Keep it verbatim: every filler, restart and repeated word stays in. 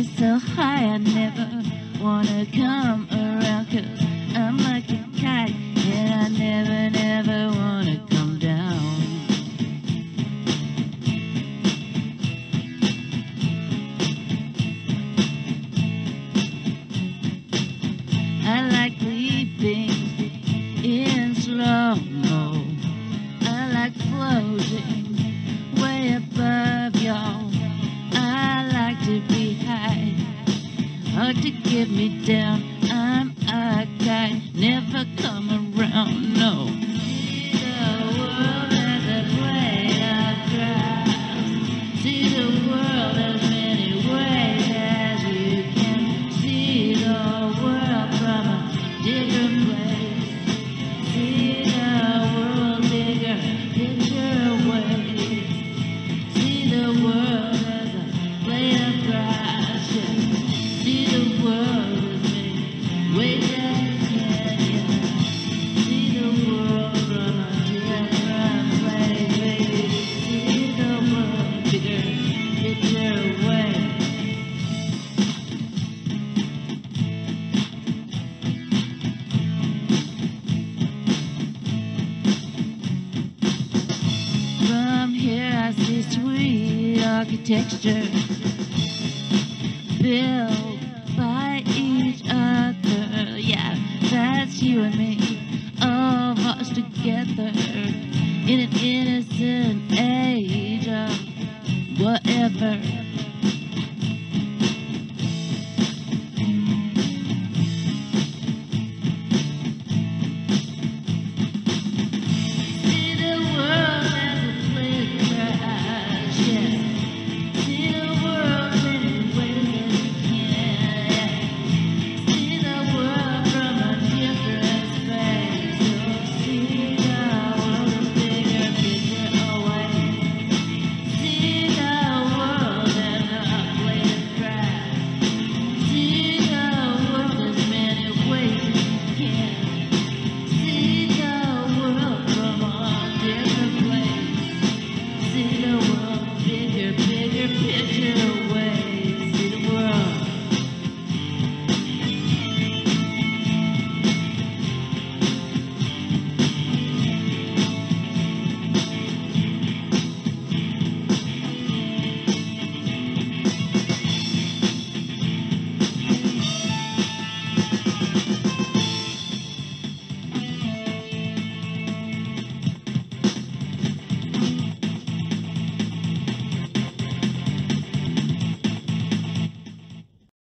get so high I never wanna come around, 'cause I'm like a kite and I never, never wanna come down. I like leaping in slow-mo. I like floating way above y'all. I like to be high, hard to get me down. I'm a guy, never come around, no. See the world as a blade of grass. See the world as many ways as you can. See the world from a different place. See the world bigger, picture away. See the world as a blade of grass, yeah. See the world as many ways as you can, yeah. See the world from a different place, baby. See the world bigger, picture away. From here I see sweet architecture built by each other. Yeah, that's you and me.